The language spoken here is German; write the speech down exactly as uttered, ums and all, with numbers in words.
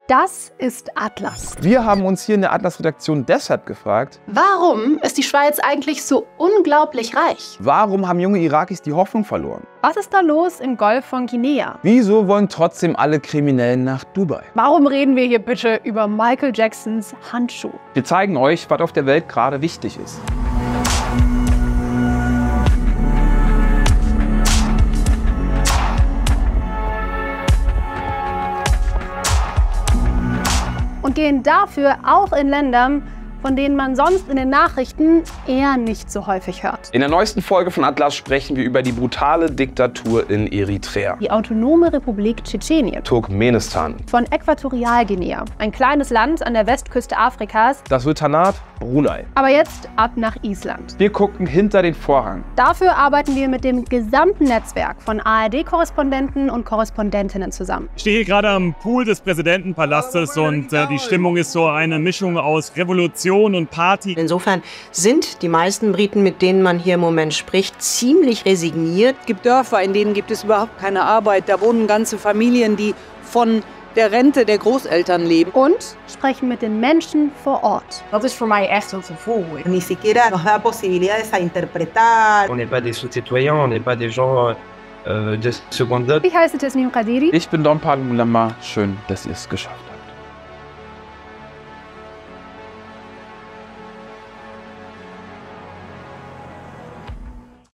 Das ist Atlas. Wir haben uns hier in der Atlas-Redaktion deshalb gefragt, Warum ist die Schweiz eigentlich so unglaublich reich? warum haben junge Irakis die Hoffnung verloren? Was ist da los im Golf von Guinea? Wieso wollen trotzdem alle Kriminellen nach Dubai? Warum reden wir hier bitte über Michael Jacksons Handschuh? Wir zeigen euch, was auf der Welt gerade wichtig ist. Und gehen dafür auch in Ländern, von denen man sonst in den Nachrichten eher nicht so häufig hört. In der neuesten Folge von Atlas sprechen wir über die brutale Diktatur in Eritrea, Die Autonome Republik Tschetschenien, Turkmenistan, von Äquatorialguinea, ein kleines Land an der Westküste Afrikas. das Sultanat Brunei. Aber jetzt ab nach Island. Wir gucken hinter den Vorhang. Dafür arbeiten wir mit dem gesamten Netzwerk von A R D-Korrespondenten und Korrespondentinnen zusammen. Ich stehe hier gerade am Pool des Präsidentenpalastes und äh, die Stimmung ist so eine Mischung aus Revolution und Party. Insofern sind die meisten Briten, mit denen man hier im Moment spricht, ziemlich resigniert. Es gibt Dörfer, in denen gibt es überhaupt keine Arbeit. Da wohnen ganze Familien, die von der Rente der Großeltern leben. Und sprechen mit den Menschen vor Ort. Dat is voor mij echt een gevoel. Ni siquiera nos da posibilidades a interpretar. On n'est pas des sous-citoyens, on n'est pas des gens euh, de seconde zone. Ich heiße Tesnim Kadiri. Ich bin Don Pablo Mulama. Schön, dass ihr es geschafft habt.